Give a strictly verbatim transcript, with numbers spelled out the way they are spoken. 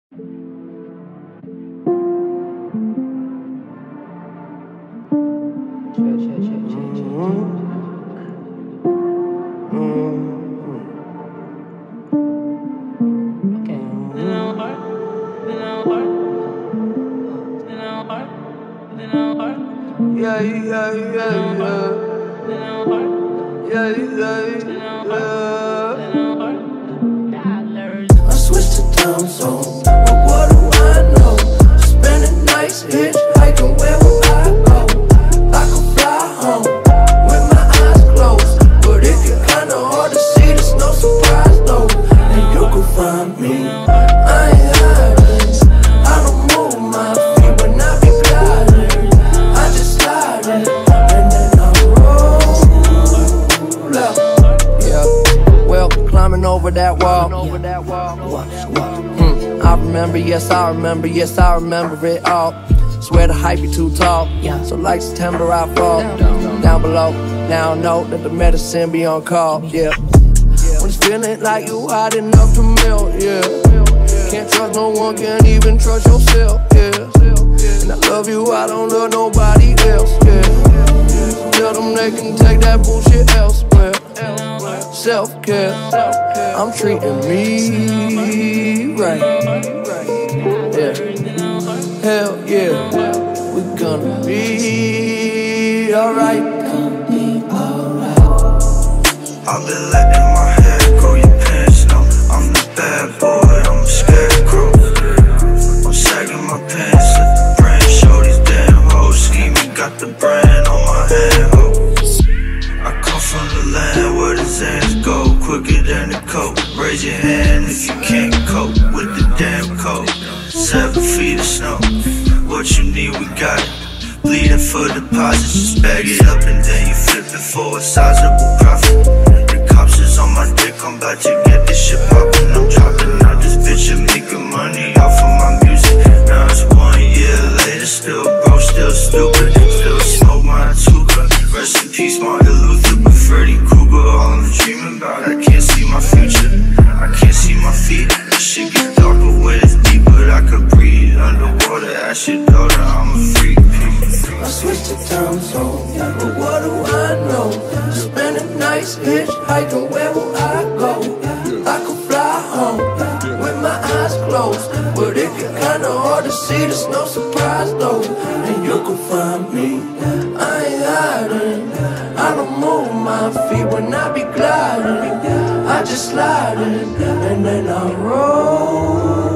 Yeah, yeah, yeah, yeah. Yeah, yeah, yeah. I switched to time zone, but what do I know? Spending nights hitchhiking, where will I go? I could fly home with my eyes closed, but it get kinda hard to see, there's no surprise though. And you can find me, I ain't hiding. I don't move my feet when I be gliding. I just slide it, and then I roll up. Yeah, well, climbing over that wall. Mm, I remember, yes, I remember, yes, I remember it all. Swear the hype be too tall, so like September I fall down below. Now I know that the medicine be on call, yeah. When it's feeling like you hot enough to melt, yeah. Can't trust no one, can't even trust yourself, yeah. And I love you, I don't love nobody else, yeah. Tell them they can take that bullshit elsewhere. Self-care, I'm treating me right, yeah. Hell yeah, we gonna be alright. I've been letting my hair grow, your pants know I'm the bad boy, I'm a scarecrow. I'm sagging my pants, let the brand show these damn hoes. Scheming, got the brand on my hand, ho. I come from the land where the Zans go quicker than the coke. Raise your hand if you can't cope with the damn code. Seven feet of snow, what you need, we got it. Bleeding for deposits, just bag it up and then you flip it for a sizable profit. The cops is on my dick, I'm about to get this shit poppin'. I'm dropping out this bitch and making money off of my music. Now it's one year later, still broke, still stupid. Still smoke my tuba. Rest in peace, Martin Luther, but Freddy Krueger. All I'm dreaming about, I can't see my future, I can't see my feet. This shit get darker when it's deep, but I could breathe underwater. Ask your daughter, I'm a freak. I switched to time zone, but what do I know? Spending nights hitchhiking, where will I go? I could fly home with my eyes closed, but it get kinda hard to see, there's no surprise though. And you can find me, I ain't hiding. I don't move my feet when I be gliding. I just slide it, and then I roll.